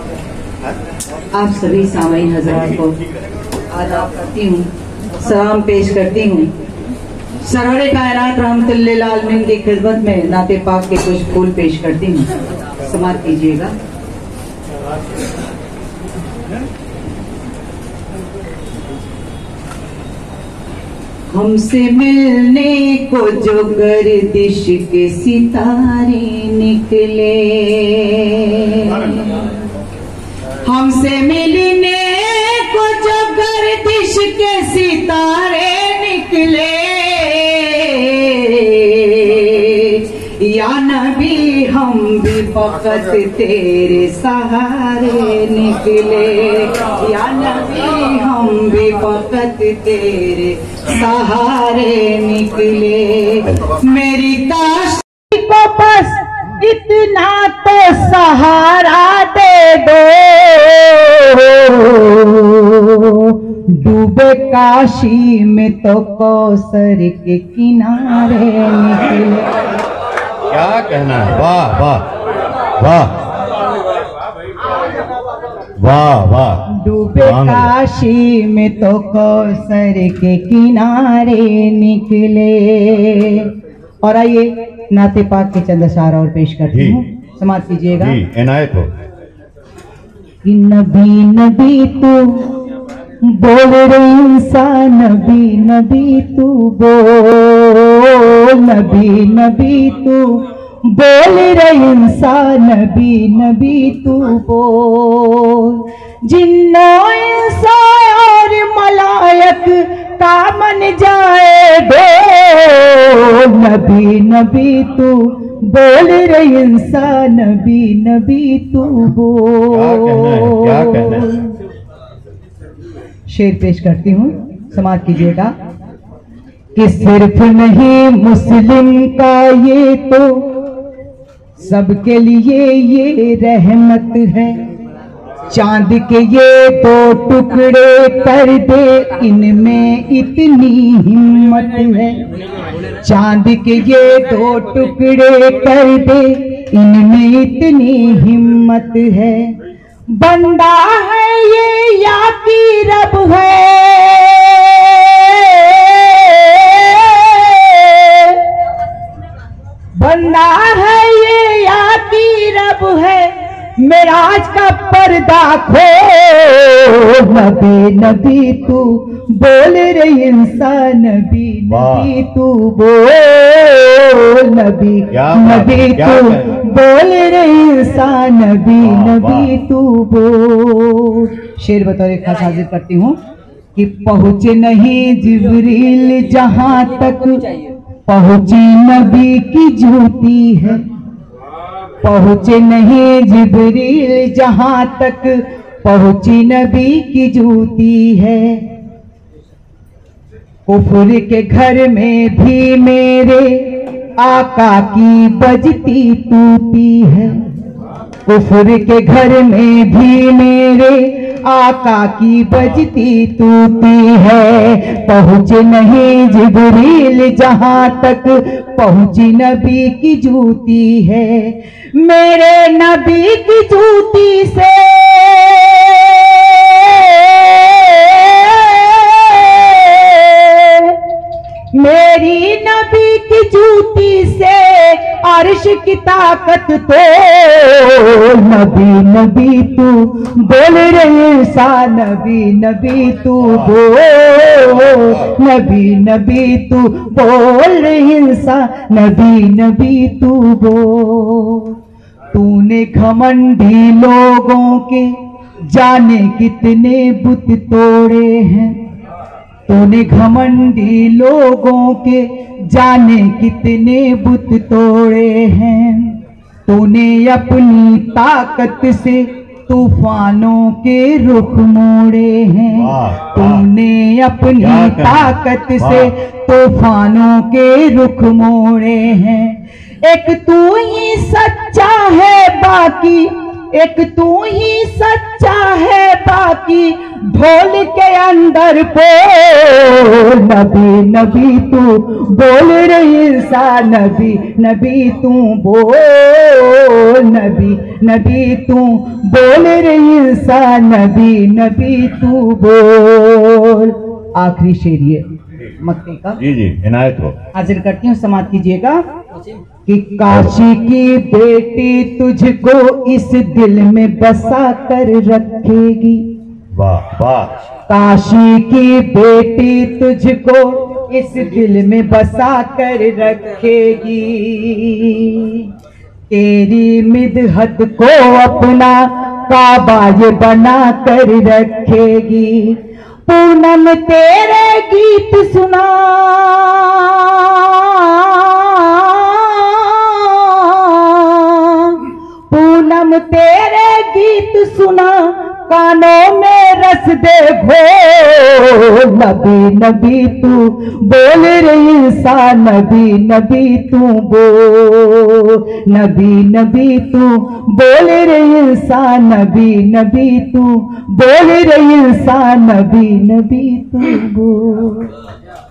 आप सभी सामाईन हजरात को आदाब करती हूँ, सलाम पेश करती हूँ। सरवरे कायनात रहमतुल्लिल आलमीन की खिदमत में नाते पाक के कुछ फूल पेश करती हूँ, समाप्त कीजिएगा। हमसे मिलने को जो गर्दिश के सितारे निकले, हमसे मिलने को जो गर्दिश के सितारे निकले, या नबी हम भी फकत तेरे सहारे निकले, या नबी हम भी फकत तेरे सहारे निकले। मेरी काश को बस इतना तो सहारा दे दो, डूबे काशी में तो कौसर के किनारे निकले। क्या कहना है? वाह वाह वाह वाह वाह। डूबे काशी में तो कौसर के किनारे निकले। और आइए नाते पाक के चंद अशार और पेश करती हूँ, समाप्त कीजिएगा। इनायत हो। कि नबी नबी तू बोल रे इंसान, नबी नबी तू बोल, नबी नबी तू बोल रे इंसान, नबी नबी तू बोल। जिन्नों इंसान और मलायक का मन जाए दो, नबी नबी तू बोल रे इंसान, नबी नबी तू बोल। क्या कहना है? शेर पेश करती हूँ, समाप्त कीजिएगा। कि सिर्फ नहीं मुस्लिम का ये तो सबके लिए ये रहमत है, चांद के ये दो टुकड़े कर दे इनमें इतनी हिम्मत है, चांद के ये दो टुकड़े कर दे इनमें इतनी हिम्मत है। बंदा है ये या की रब है, बंदा है ये या की रब है, मेराज का पर्दा खो, नबी नबी तू बोल रे इंसान, नबी नबी तू बोल, नबी नबी तू बोल रे इंसान, नबी नबी तू बोल। शेर बतौर खास हाजिर करती हूँ कि पहुँचे नहीं जिब्रील जहाँ तक पहुँची नबी की जूती है, पहुँचे नहीं जिब्रील जहाँ तक पहुँची नबी की जूती है। कुफर के घर में भी मेरे आका की बजती तूती है, कुफर के घर में भी मेरे आका की बजती तूती है। पहुँचे नहीं जिब्रील जहाँ तक पहुँची नबी की जूती है, मेरे नबी की जूती से मेरी नबी की जूती से अर्श की ताकत तो, नबी नबी तू बोल रे इंसान, नबी नबी तू बोल, नबी नबी तू बोल रे इंसान, नबी नबी तू बोल। तूने घमंडी लोगों के जाने कितने बुत तोड़े हैं, तूने घमंडी लोगों के जाने कितने बुत तोड़े हैं, तूने अपनी ताकत से तूफानों के रुख मोड़े हैं, तूने अपनी ताकत से तूफानों के रुख मोड़े हैं। एक तू ही सच्चा है बाकी, एक तू ही सच्चा है बाकी, ढोल के अंदर बोल नबी नबी तू बोल रे इंसान नबी नबी तू बोल नबी नबी तू बोल रे इंसान नबी नबी तू बोल। आखिरी शेर ये मक्के का। जी जी इनायत हो। हाजिर करती हूँ, समाप्त कीजिएगा कि काशी की बेटी तुझको इस दिल में बसा कर रखेगी। वाह वाह। काशी की बेटी तुझको इस दिल में बसा कर रखेगी। तेरी मिदहत को अपना काबा ये बना कर रखेगी। पूनम तेरे गीत सुना पूनम तेरे गीत सुना कानों में रस दे घोल नबी नबी तू बोल रे इंसान नबी नबी तू बोल नबी नबी तू बोल रे इंसान नबी नबी तू बोल रे इंसान नबी नबी तू बोल।